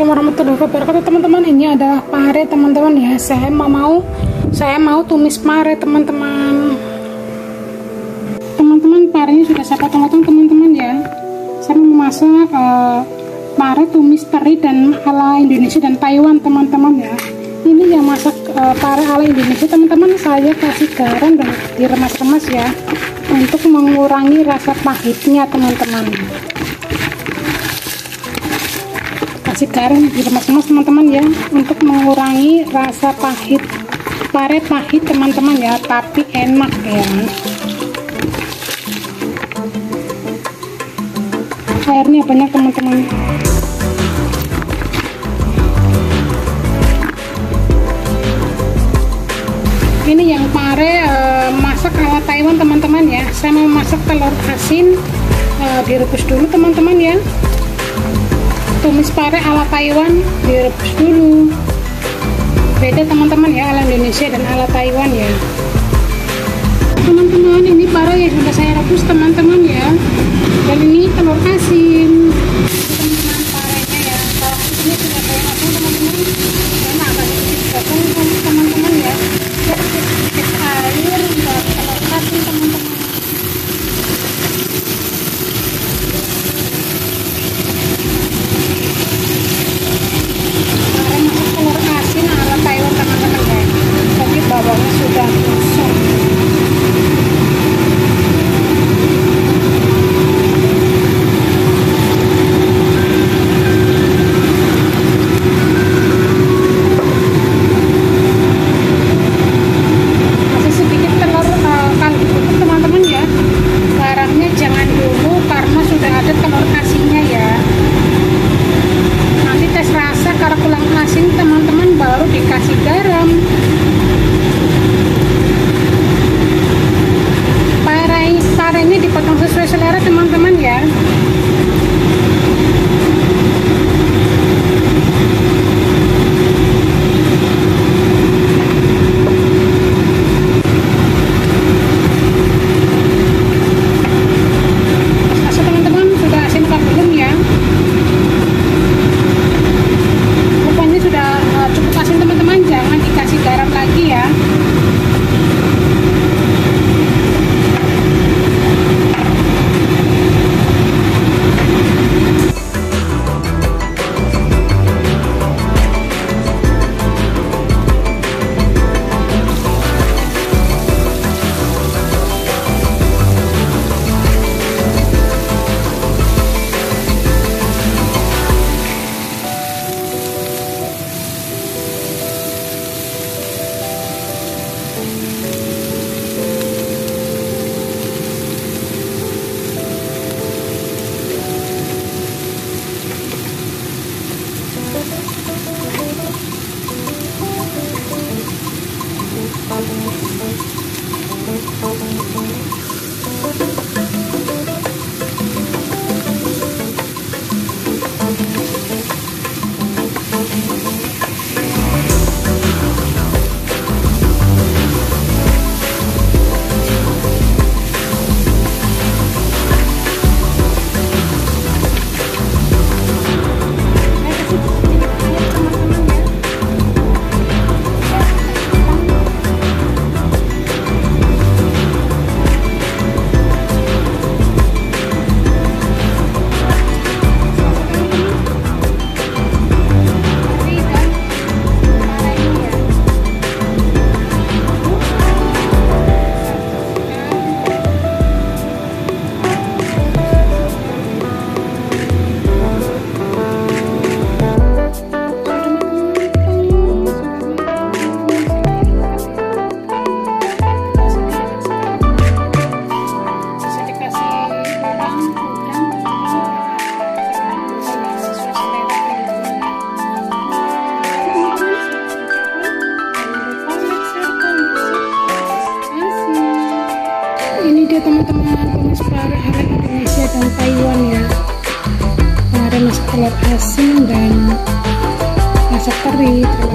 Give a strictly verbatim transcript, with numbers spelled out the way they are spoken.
Assalamualaikum warahmatullahi wabarakatuh teman-teman. Ini adalah pare teman-teman ya. Saya mau mau saya mau tumis pare teman-teman. Teman-teman, parenya sudah saya potong-potong teman-teman ya. Saya mau masak uh, pare tumis teri dan ala Indonesia dan Taiwan teman-teman ya. Ini yang masak uh, pare ala Indonesia teman-teman, saya kasih garam dan diremas-remas ya untuk mengurangi rasa pahitnya teman-teman. Kasih garam diremas-remas teman-teman ya untuk mengurangi rasa pahit. Pare pahit teman-teman ya, tapi enak ya. Airnya banyak teman-teman. Ini yang pare uh, masak ala Taiwan teman-teman ya. Saya mau masak telur asin, uh, direbus dulu teman-teman ya. Tumis pare ala Taiwan direbus dulu. Beda teman-teman ya, ala Indonesia dan ala Taiwan ya. Teman-teman, ini pare yang sudah saya rebus teman-teman ya. Dan ini telur asin. Teman-teman, parenya ya. Kalau ini sudah saya potong teman-teman. Karena agak sedikit potong teman-teman ya. Sedikit air buat telur asin teman-teman. Bawangnya sudah busuk. Masih sedikit telur uh, kalau ditutup teman-teman ya. Garamnya jangan dulu karena sudah ada telur asinnya ya. Nanti tes rasa kalau kurang asin teman-teman baru dikasih garam. Parenya dipotong sesuai selera teman-teman ya. Rasa teman-teman sudah asin apa belum ya? Rupanya sudah uh, cukup asin teman-teman, jangan dikasih garam lagi ya. Teman-teman, tumis pare ala Indonesia dan Taiwan ya. Pare masak telur asin dan masak teri.